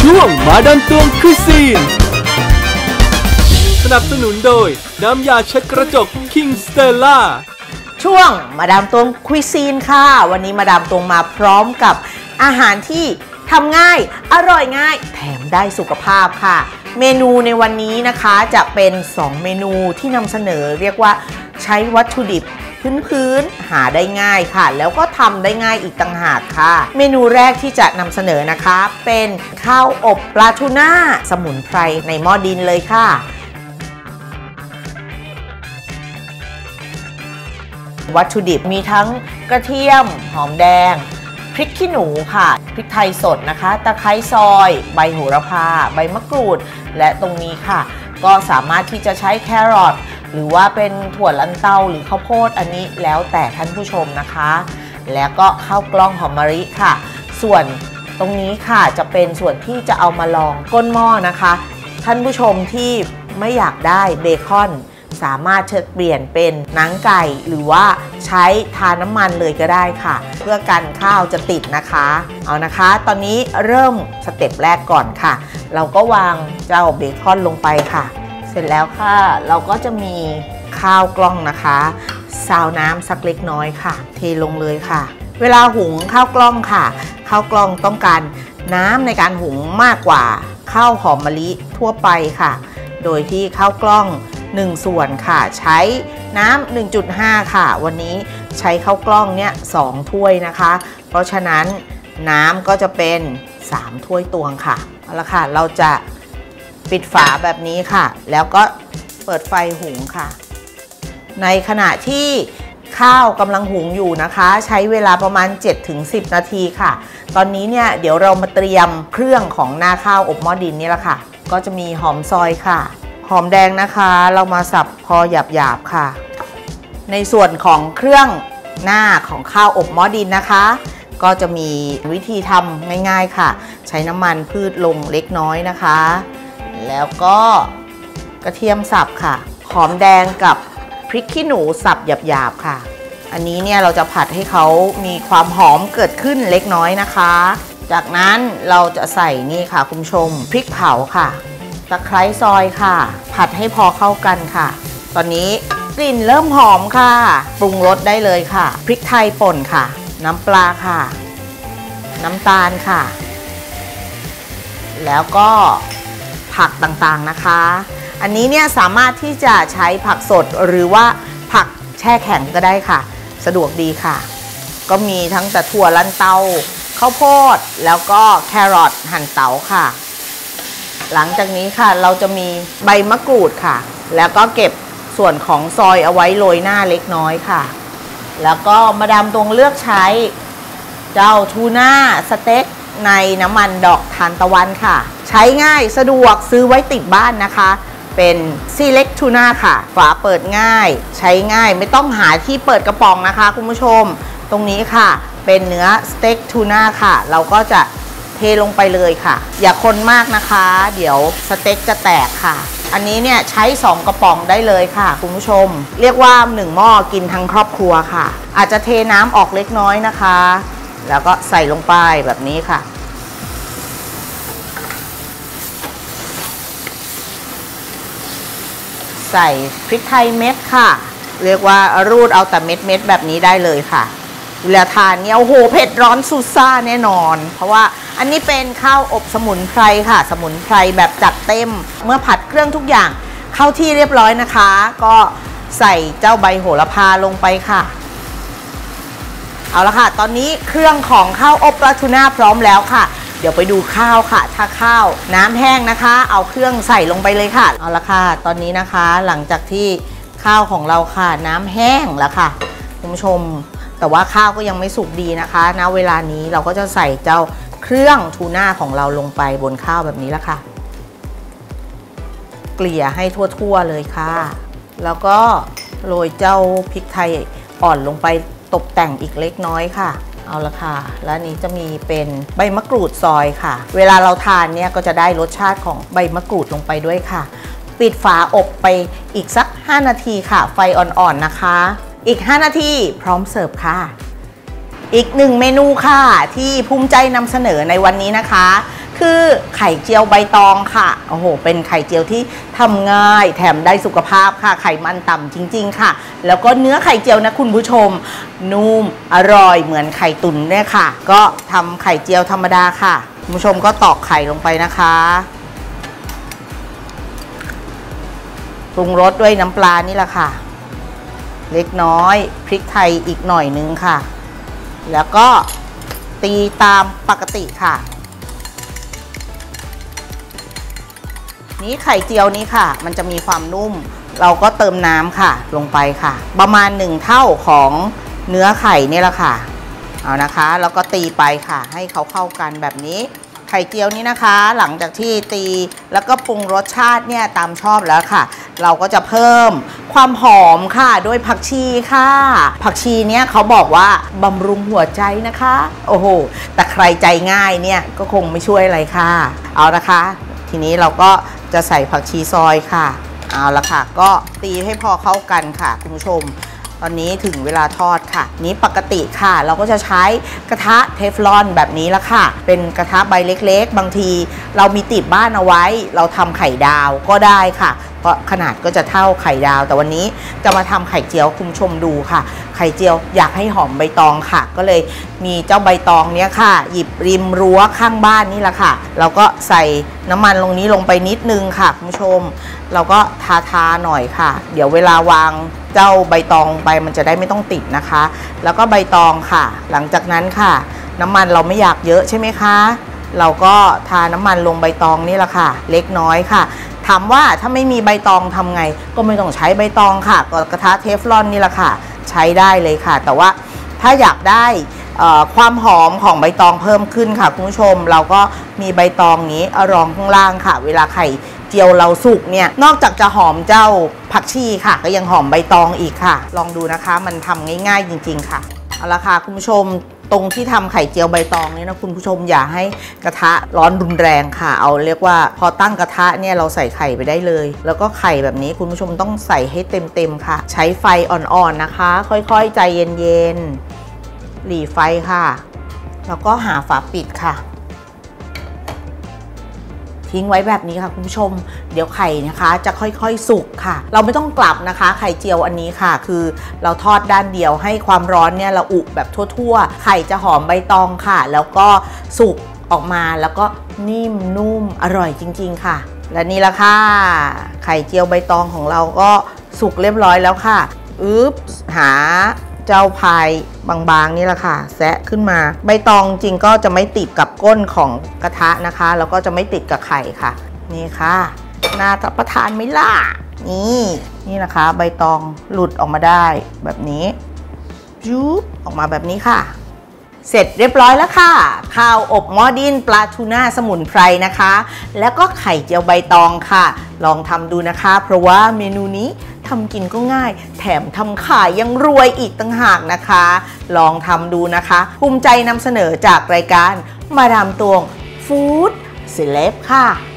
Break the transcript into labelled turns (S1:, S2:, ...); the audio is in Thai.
S1: ช่วงมาดามตวงคุยซีนสนับสนุนโดยน้ำยาเช็ดกระจก King Stella
S2: ช่วงมาดามตวงคุยซีนค่ะวันนี้มาดามตวงมาพร้อมกับอาหารที่ทำง่ายอร่อยง่ายแถมได้สุขภาพค่ะเมนูในวันนี้นะคะจะเป็น2เมนูที่นำเสนอเรียกว่าใช้วัตถุดิบพื้นหาได้ง่ายค่ะแล้วก็ทำได้ง่ายอีกต่างหากค่ะเมนูแรกที่จะนำเสนอนะคะเป็นข้าวอบปลาทูน่าสมุนไพรในหม้อดินเลยค่ะวัตถุดิบมีทั้งกระเทียมหอมแดงพริกขี้หนูค่ะพริกไทยสดนะคะตะไคร้ซอยใบโหระพาใบมะกรูดและตรงนี้ค่ะก็สามารถที่จะใช้แครอทหรือว่าเป็นถั่วลันเตาหรือข้าวโพดอันนี้แล้วแต่ท่านผู้ชมนะคะแล้วก็ข้าวกล้องหอมมะลิค่ะส่วนตรงนี้ค่ะจะเป็นส่วนที่จะเอามาลองก้นหม้อนะคะท่านผู้ชมที่ไม่อยากได้เบคอนสามารถเปลี่ยนเป็นหนังไก่หรือว่าใช้ทาน้ำมันเลยก็ได้ค่ะเพื่อกันข้าวจะติดนะคะเอานะคะตอนนี้เริ่มสเต็ปแรกก่อนค่ะเราก็วางเจ้าเบคอนลงไปค่ะเสร็จแล้วค่ะเราก็จะมีข้าวกล้องนะคะซาวน้ำสักเล็กน้อยค่ะเทลงเลยค่ะเวลาหุงข้าวกล้องค่ะข้าวกล้องต้องการน้ำในการหุงมากกว่าข้าวหอมมะลิทั่วไปค่ะโดยที่ข้าวกล้อง1ส่วนค่ะใช้น้ำ 1.5 ค่ะวันนี้ใช้ข้าวกล้องเนี่ย2ถ้วยนะคะเพราะฉะนั้นน้ำก็จะเป็น3ถ้วยตวงค่ะเอาละค่ะเราจะปิดฝาแบบนี้ค่ะแล้วก็เปิดไฟหุงค่ะในขณะที่ข้าวกำลังหุงอยู่นะคะใช้เวลาประมาณ 7-10 นาทีค่ะตอนนี้เนี่ยเดี๋ยวเรามาเตรียมเครื่องของหน้าข้าวอบหม้อดินนี่แหละค่ะก็จะมีหอมซอยค่ะหอมแดงนะคะเรามาสับพอหยาบๆค่ะในส่วนของเครื่องหน้าของข้าวอบหม้อดินนะคะก็จะมีวิธีทำง่ายๆค่ะใช้น้ำมันพืชลงเล็กน้อยนะคะแล้วก็กระเทียมสับค่ะหอมแดงกับพริกขี้หนูสับหยาบๆค่ะอันนี้เนี่ยเราจะผัดให้เขามีความหอมเกิดขึ้นเล็กน้อยนะคะจากนั้นเราจะใส่นี่ค่ะคุณผู้ชมพริกเผาค่ะตะไคร้ซอยค่ะผัดให้พอเข้ากันค่ะตอนนี้กลิ่นเริ่มหอมค่ะปรุงรสได้เลยค่ะพริกไทยป่นค่ะน้ำปลาค่ะน้ำตาลค่ะแล้วก็ผักต่างๆนะคะอันนี้เนี่ยสามารถที่จะใช้ผักสดหรือว่าผักแช่แข็งก็ได้ค่ะสะดวกดีค่ะก็มีทั้งแต่ถั่วลันเตาข้าวโพดแล้วก็แครอทหั่นเต๋าค่ะหลังจากนี้ค่ะเราจะมีใบมะกรูดค่ะแล้วก็เก็บส่วนของซอยเอาไว้โรยหน้าเล็กน้อยค่ะแล้วก็มาดามตวงเลือกใช้เจ้าทูน่าสเต็กในน้ำมันดอกทานตะวันค่ะใช้ง่ายสะดวกซื้อไว้ติดบ้านนะคะเป็นซีเล็กทูน่าค่ะฝาเปิดง่ายใช้ง่ายไม่ต้องหาที่เปิดกระป๋องนะคะคุณผู้ชมตรงนี้ค่ะเป็นเนื้อสเต็กทูน่าค่ะเราก็จะเทลงไปเลยค่ะอย่าคนมากนะคะเดี๋ยวสเต็กจะแตกค่ะอันนี้เนี่ยใช้2กระป๋องได้เลยค่ะคุณผู้ชมเรียกว่า1หม้อกินทั้งครอบครัวค่ะอาจจะเทน้ำออกเล็กน้อยนะคะแล้วก็ใส่ลงไปแบบนี้ค่ะใส่พริกไทยเม็ดค่ะเรียกว่ารูดเอาแต่เม็ดแบบนี้ได้เลยค่ะเวลาทานเนี่ยโอ้โหเผ็ดร้อนสุดซ่าแน่นอนเพราะว่าอันนี้เป็นข้าวอบสมุนไพรค่ะสมุนไพรแบบจัดเต็มเมื่อผัดเครื่องทุกอย่างเข้าที่เรียบร้อยนะคะก็ใส่เจ้าใบโหระพาลงไปค่ะเอาละค่ะตอนนี้เครื่องของข้าวอบปลาทูน่าพร้อมแล้วค่ะเดี๋ยวไปดูข้าวค่ะถ้าข้าวน้ำแห้งนะคะเอาเครื่องใส่ลงไปเลยค่ะเอาละค่ะตอนนี้นะคะหลังจากที่ข้าวของเราค่ะน้ำแห้งแล้วค่ะคุณผู้ชมแต่ว่าข้าวก็ยังไม่สุกดีนะคะณเวลานี้เราก็จะใส่เจ้าเครื่องทูน่าของเราลงไปบนข้าวแบบนี้แล้วค่ะเกลี่ยให้ทั่วๆเลยค่ะแล้วก็โรยเจ้าพริกไทยอ่อนลงไปตกแต่งอีกเล็กน้อยค่ะเอาละค่ะแล้วนี้จะมีเป็นใบมะกรูดซอยค่ะเวลาเราทานเนี่ยก็จะได้รสชาติของใบมะกรูดลงไปด้วยค่ะปิดฝาอบไปอีกสัก5นาทีค่ะไฟอ่อนๆนะคะอีก5นาทีพร้อมเสิร์ฟค่ะอีก1เมนูค่ะที่ภูมิใจนำเสนอในวันนี้นะคะคคือไข่เจียวใบตองค่ะโอ้โหเป็นไข่เจียวที่ทำง่ายแถมได้สุขภาพค่ะไขมันต่ำจริงๆค่ะแล้วก็เนื้อไข่เจียวนะคุณผู้ชมนุ่มอร่อยเหมือนไข่ตุ๋นเนี่ยค่ะก็ทำไข่เจียวธรรมดาค่ะคุณผู้ชมก็ตอกไข่ลงไปนะคะปรุงรสด้วยน้ำปลานี่แหละค่ะเล็กน้อยพริกไทยอีกหน่อยนึงค่ะแล้วก็ตีตามปกติค่ะนี้ไข่เจียวนี้ค่ะมันจะมีความนุ่มเราก็เติมน้ำค่ะลงไปค่ะประมาณ1 เท่าของเนื้อไข่นี่แหละค่ะเอานะคะแล้วก็ตีไปค่ะให้เขาเข้ากันแบบนี้ไข่เจียวนี้นะคะหลังจากที่ตีแล้วก็ปรุงรสชาติเนี่ยตามชอบแล้วค่ะเราก็จะเพิ่มความหอมค่ะด้วยผักชีค่ะผักชีเนี่ยเขาบอกว่าบำรุงหัวใจนะคะโอ้โหแต่ใครใจง่ายเนี่ยก็คงไม่ช่วยอะไรค่ะเอานะคะทีนี้เราก็จะใส่ผักชีซอยค่ะเอาละค่ะก็ตีให้พอเข้ากันค่ะคุณผู้ชมตอนนี้ถึงเวลาทอดค่ะนี้ปกติค่ะเราก็จะใช้กระทะเทฟลอนแบบนี้ละค่ะเป็นกระทะใบเล็กๆบางทีเรามีติดบ้านเอาไว้เราทำไข่ดาวก็ได้ค่ะเพราะขนาดก็จะเท่าไข่ดาวแต่วันนี้จะมาทำไข่เจียวคุณผู้ชมดูค่ะไข่เจียวอยากให้หอมใบตองค่ะก็เลยมีเจ้าใบตองเนี้ยค่ะหยิบริมรั้วข้างบ้านนี่แหละค่ะเราก็ใส่น้ำมันลงนี้ลงไปนิดนึงค่ะคุณผู้ชมเราก็ทาหน่อยค่ะเดี๋ยวเวลาวางเจ้าใบตองไปมันจะได้ไม่ต้องติดนะคะแล้วก็ใบตองค่ะหลังจากนั้นค่ะน้ำมันเราไม่อยากเยอะใช่ไหมคะเราก็ทาน้ำมันลงใบตองนี่แหละค่ะเล็กน้อยค่ะถามว่าถ้าไม่มีใบตองทำไงก็ไม่ต้องใช้ใบตองค่ะกระทะเทฟลอนนี่แหละค่ะใช้ได้เลยค่ะแต่ว่าถ้าอยากได้ความหอมของใบตองเพิ่มขึ้นค่ะคุณผู้ชมเราก็มีใบตองนี้รองข้างล่างค่ะเวลาไข่เจียวเราสุกเนี่ยนอกจากจะหอมเจ้าผักชีค่ะก็ยังหอมใบตองอีกค่ะลองดูนะคะมันทำง่ายๆจริงๆค่ะเอาละค่ะคุณผู้ชมตรงที่ทำไข่เจียวใบตองเนี่ยนะคุณผู้ชมอย่าให้กระทะร้อนรุนแรงค่ะเอาเรียกว่าพอตั้งกระทะเนี่ยเราใส่ไข่ไปได้เลยแล้วก็ไข่แบบนี้คุณผู้ชมต้องใส่ให้เต็มค่ะใช้ไฟอ่อนๆนะคะค่อยๆใจเย็นๆหลีไฟค่ะแล้วก็หาฝาปิดค่ะทิ้งไว้แบบนี้ค่ะคุณผู้ชมเดี๋ยวไข่นะคะจะค่อยๆสุกค่ะเราไม่ต้องกลับนะคะไข่เจียวอันนี้ค่ะคือเราทอดด้านเดียวให้ความร้อนเนี่ยเราอุแบบทั่วๆไข่จะหอมใบตองค่ะแล้วก็สุกออกมาแล้วก็นิ่มนุ่มอร่อยจริงๆค่ะและนี่ละค่ะไข่เจียวใบตองของเราก็สุกเรียบร้อยแล้วค่ะหาเจ้าพายบางๆนี่แหละค่ะแซะขึ้นมาใบตองจริงก็จะไม่ติดกับก้นของกระทะนะคะแล้วก็จะไม่ติดกับไข่ค่ะนี่ค่ะน่ารับประทานไหมล่ะนี่นะคะใบตองหลุดออกมาได้แบบนี้จุ๊บออกมาแบบนี้ค่ะเสร็จเรียบร้อยแล้วค่ะข้าวอบหม้อดินปลาทูน่าสมุนไพรนะคะแล้วก็ไข่เจียวใบตองค่ะลองทำดูนะคะเพราะว่าเมนูนี้ทำกินก็ง่ายแถมทำขายยังรวยอีกต่างหากนะคะลองทำดูนะคะภูมิใจนำเสนอจากรายการมาดามตวงฟู้ดเซเลบค่ะ